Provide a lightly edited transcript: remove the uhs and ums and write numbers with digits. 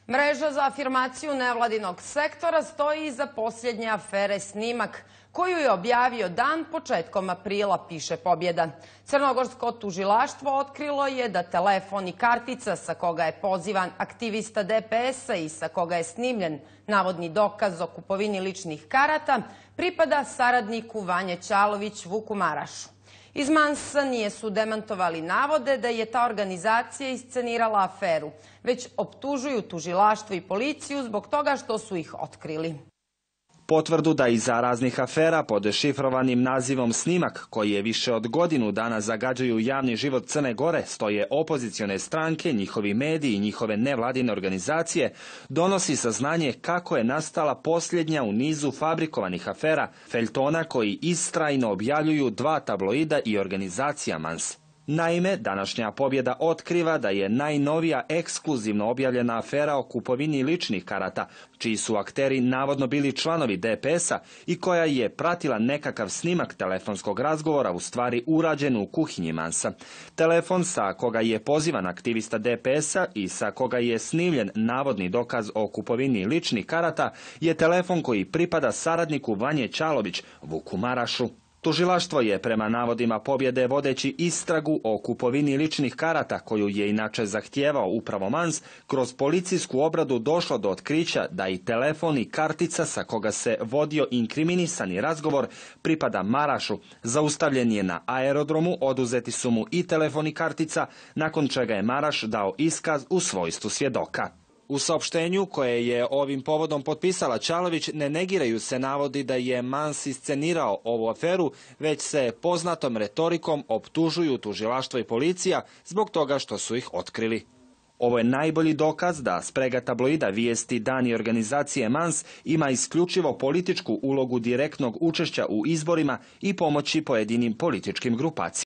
Mreža za afirmaciju nevladinog sektora stoji iza posljednje afere Snimak, koju je objavio dan početkom aprila, piše Pobjeda. Crnogorsko tužilaštvo otkrilo je da telefon i kartica sa koga je pozivan aktivista DPS-a i sa koga je snimljen navodni dokaz o kupovini ličnih karata pripada saradniku Vanje Ćalović, Vuku Marašu. Iz Mansa nisu demantovali navode da je ta organizacija iscenirala aferu, već optužuju tužilaštvo i policiju zbog toga što su ih otkrili. Potvrdu da iza raznih afera pod šifrovanim nazivom Snimak, koji je više od godinu dana zagađuju javni život Crne Gore, stoje opozicione stranke, njihovi mediji i njihove nevladine organizacije, donosi saznanje kako je nastala posljednja u nizu fabrikovanih afera, feljtona koji istrajno objavljuju dva tabloida i organizacija Mans. Naime, današnja Pobjeda otkriva da je najnovija ekskluzivno objavljena afera o kupovini ličnih karata, čiji su akteri navodno bili članovi DPS-a i koja je pratila nekakav snimak telefonskog razgovora, u stvari urađen u kuhinji Mansa. Telefon sa koga je pozivan aktivista DPS-a i sa koga je snimljen navodni dokaz o kupovini ličnih karata je telefon koji pripada saradniku Vanje Ćalović, Vuku Marašu. Tužilaštvo je prema navodima Pobjede, vodeći istragu o kupovini ličnih karata, koju je inače zahtijevao upravo Mans, kroz policijsku obradu došlo do otkrića da i telefon i kartica sa koga se vodio inkriminisani razgovor pripada Marašu. Zaustavljen je na aerodromu, oduzeti su mu i telefon i kartica, nakon čega je Maraš dao iskaz u svojstvu svjedoka. U saopštenju koje je ovim povodom potpisala Ćalović ne negiraju se navodi da je Mans iscenirao ovu aferu, već se poznatom retorikom optužuju tužilaštvo i policija zbog toga što su ih otkrili. Ovo je najbolji dokaz da sprega tabloida Vijesti, Dan i organizacije Mans ima isključivo političku ulogu direktnog učešća u izborima i pomoći pojedinim političkim grupacijama.